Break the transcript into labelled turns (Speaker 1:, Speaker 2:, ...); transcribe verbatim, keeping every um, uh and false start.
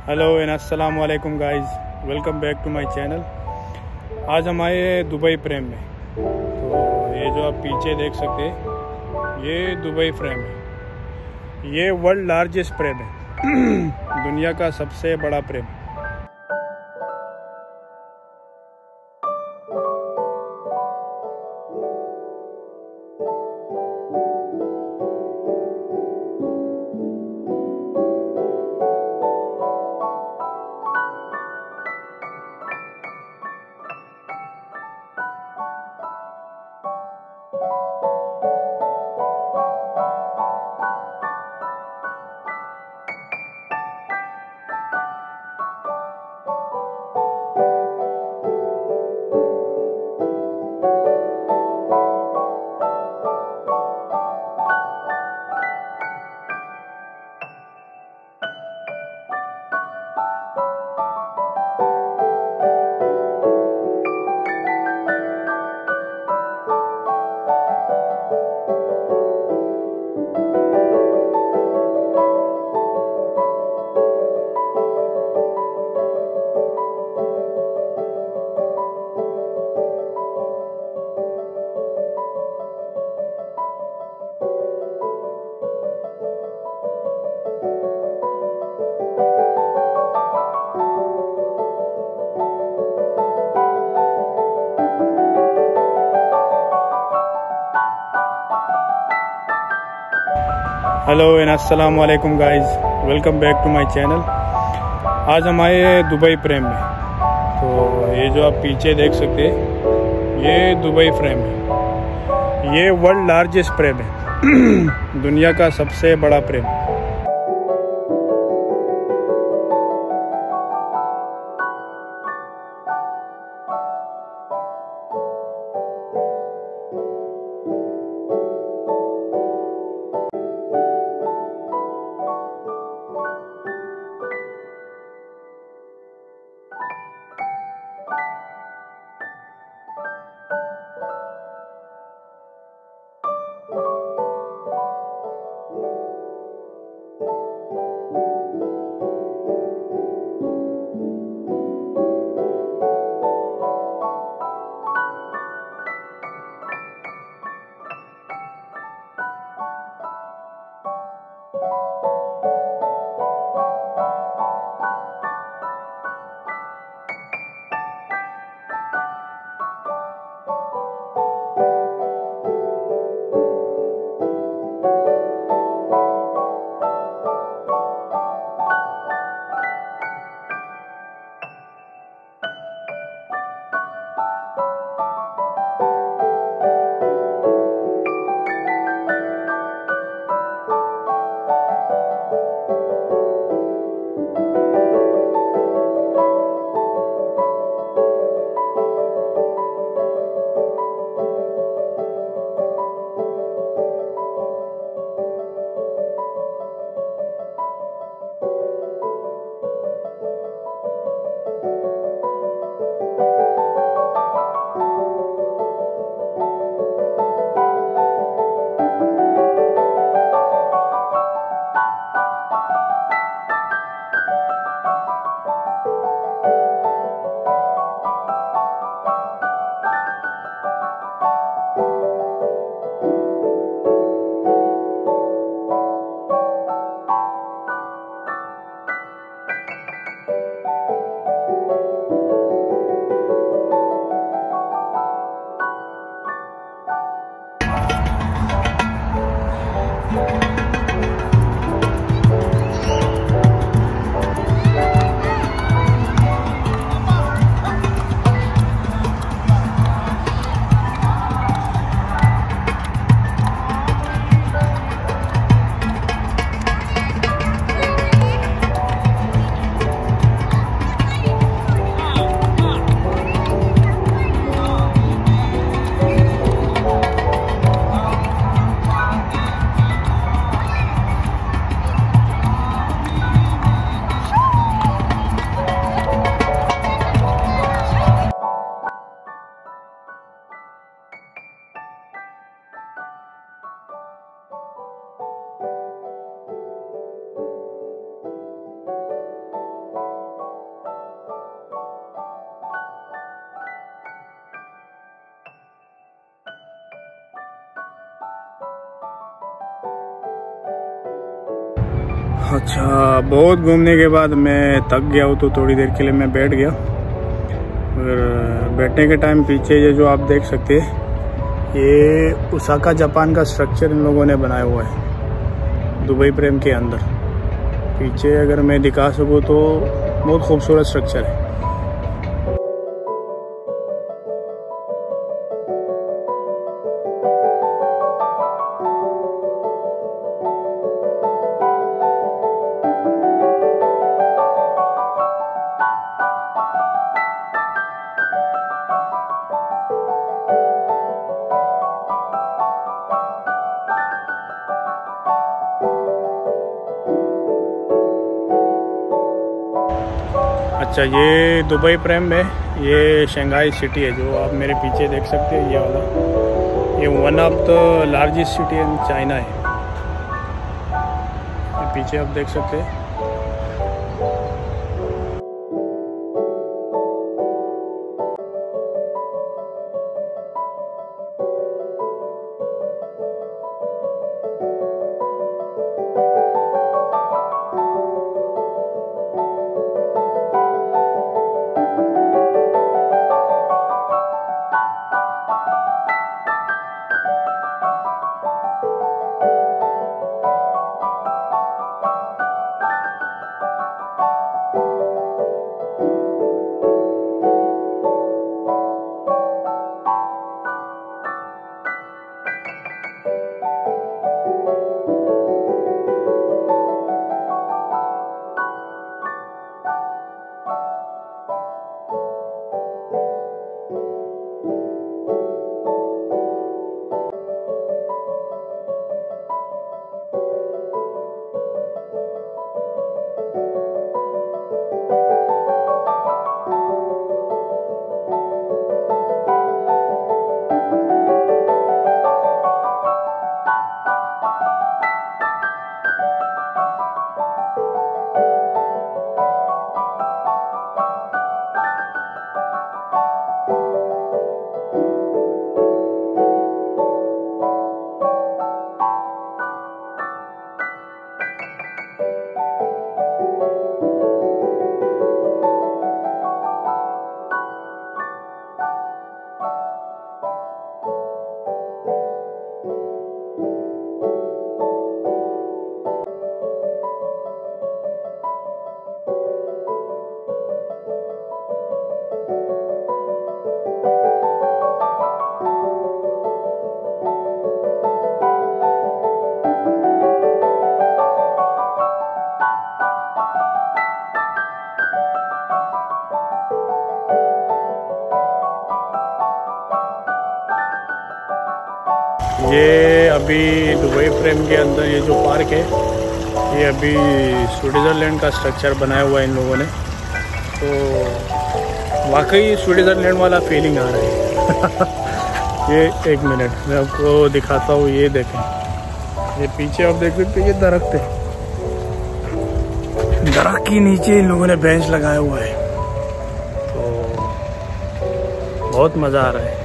Speaker 1: Hello and अस्सलाम वालेकुम guys, welcome back to my channel. आज हम आए हैं दुबई फ्रेम में। तो ये जो आप पीछे देख सकते हैं, ये दुबई फ्रेम है। ये वर्ल्ड लार्जेस्ट फ्रेम है दुनिया का सबसे बड़ा फ्रेम। हेलो एंड अस्सलाम वालेकुम guys, welcome back to my channel. आज हम आए हैं दुबई फ्रेम में। तो ये जो आप पीछे देख सकते हैं, ये दुबई फ्रेम है। ये वर्ल्ड लार्जेस्ट फ्रेम है दुनिया का सबसे बड़ा फ्रेम। अच्छा, बहुत घूमने के बाद मैं थक गया हूँ तो थोड़ी देर के लिए मैं बैठ गया। और बैठने के टाइम पीछे ये जो आप देख सकते हैं, ये ओसाका जापान का स्ट्रक्चर इन लोगों ने बनाया हुआ है दुबई प्रेम के अंदर। पीछे अगर मैं दिखा सकूँ तो बहुत खूबसूरत स्ट्रक्चर है। अच्छा, ये दुबई प्रेम में ये शंघाई सिटी है जो आप मेरे पीछे देख सकते हैं। ये वाला ये one of the largest city in China है। ये पीछे आप देख सकते हैं। ये अभी दुबई प्रेम के अंदर ये जो पार्क है, ये अभी स्विट्ज़रलैंड का स्ट्रक्चर बनाया हुआ है इन लोगों ने। तो वाकई स्विट्ज़रलैंड वाला फीलिंग आ रहा है। ये एक मिनट मैं आपको दिखाता हूँ। ये देखें, ये पीछे आप देख सकते हैं, ये दरख्त है। दरख्त के नीचे इन लोगों ने बेंच लगाया हुआ है, तो बहुत मज़ा आ रहा है।